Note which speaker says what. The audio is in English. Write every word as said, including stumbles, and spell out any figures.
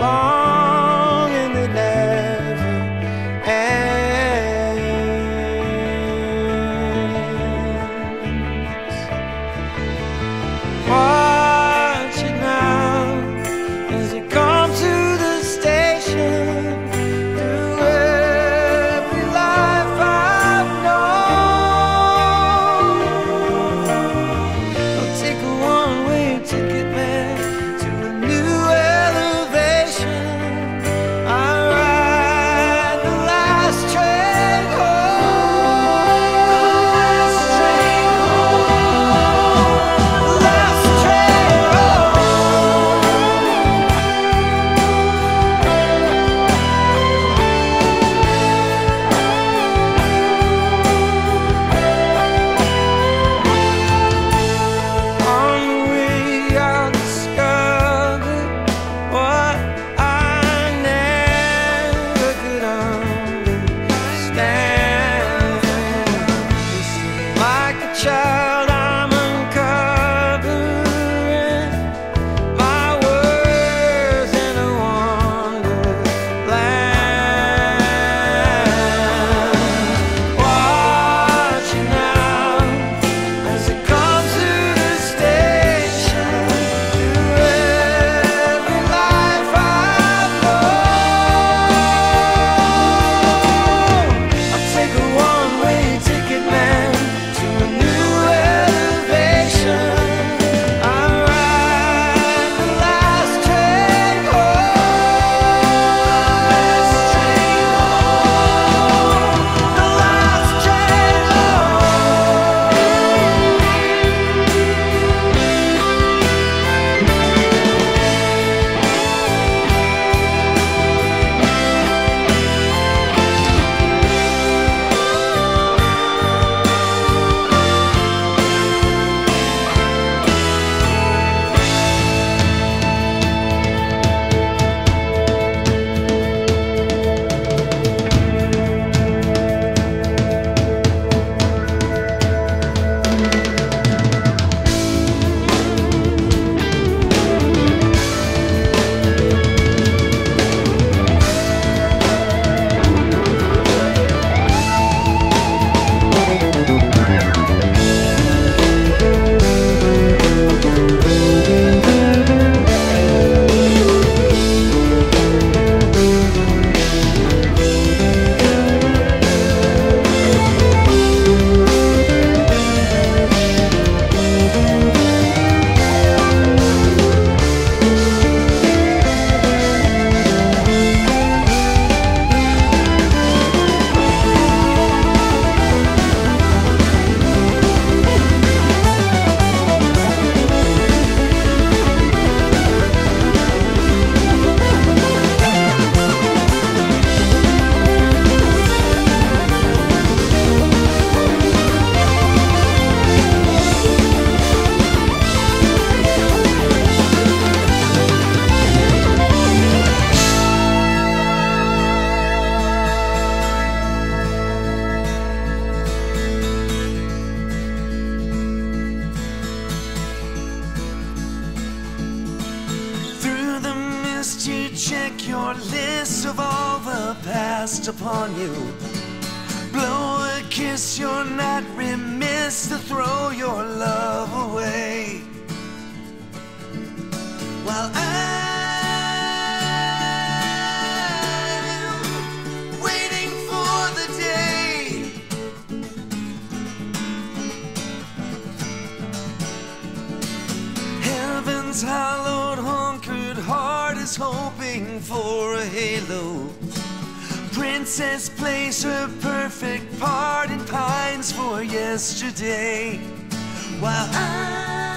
Speaker 1: long and they never ends. Watch it now as you come to the station. Through every life I've known, I'll take a one-way ticket, man, to a new elevation. I ride the last train home. Last train home. Last train On the way I'll discover what I never could understand. Like a child I'm uncovering my words in a wonderland. Watch it now as it comes to the station. Through every life I've known, I'll take a one-way ticket, man, to a new elevation. I ride the last train home. Last train home. The last train Through the mist you check your list of all the past upon you. Blow a kiss, you're not remiss to throw your love away. While I'm waiting for the day heaven's hallowed, hunkered heart is hoping for a halo. Princess plays her perfect part and pines for yesterday. While I